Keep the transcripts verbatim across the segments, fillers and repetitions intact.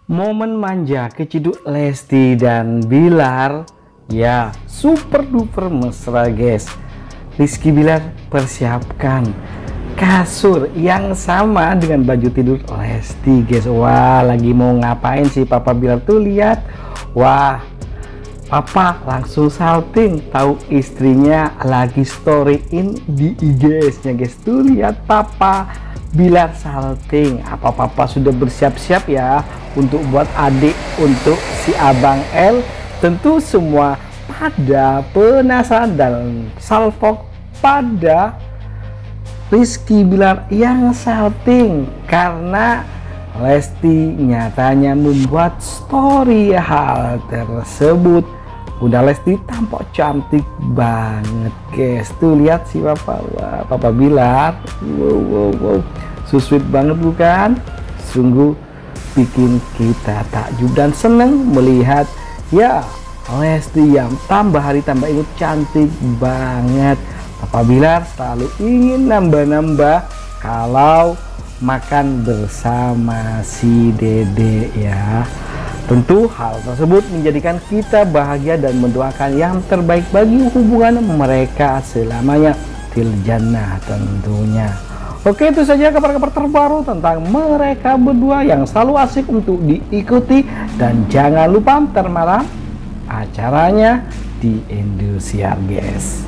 Momen manja keciduk Lesti dan Bilar ya super duper mesra guys. Rizky Bilar persiapkan kasur yang sama dengan baju tidur Lesti guys. Wah, lagi mau ngapain sih Papa Bilar tuh, lihat. Wah, Papa langsung salting tahu istrinya lagi storyin di I G S nya guys. Tuh lihat Papa Bilar salting. Apa Papa sudah bersiap-siap ya untuk buat adik, untuk si Abang L? Tentu semua pada penasaran dan salfok pada Rizky Bilar yang salting karena Lesti nyatanya membuat story hal tersebut. Udah Lesti tampak cantik banget guys. Tuh lihat si Papa. Wah, Papa Bilar. Wow, wow, wow. So sweet banget bukan? Sungguh bikin kita takjub dan seneng melihat ya Lesti yang tambah hari tambah imut, cantik banget. Papa Bilar selalu ingin nambah-nambah kalau makan bersama si Dede ya. Tentu hal tersebut menjadikan kita bahagia dan mendoakan yang terbaik bagi hubungan mereka selamanya til jannah tentunya. Oke, itu saja kabar-kabar terbaru tentang mereka berdua yang selalu asik untuk diikuti. Dan jangan lupa ntar malam acaranya di Indosiar guys.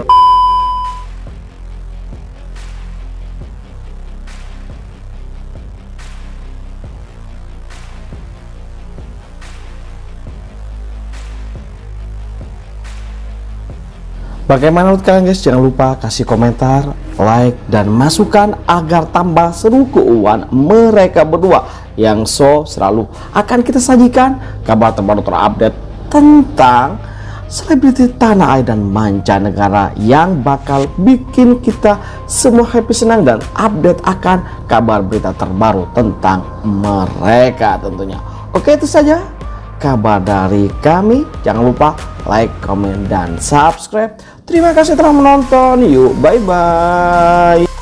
Bagaimana menurut kalian guys? Jangan lupa kasih komentar, like, dan masukan agar tambah seru keuangan mereka berdua yang so selalu akan kita sajikan kabar terbaru terupdate tentang selebriti tanah air dan mancanegara yang bakal bikin kita semua happy, senang, dan update akan kabar berita terbaru tentang mereka tentunya. Oke, itu saja kabar dari kami. Jangan lupa like, komen, dan subscribe. Terima kasih telah menonton. Yuk, bye bye.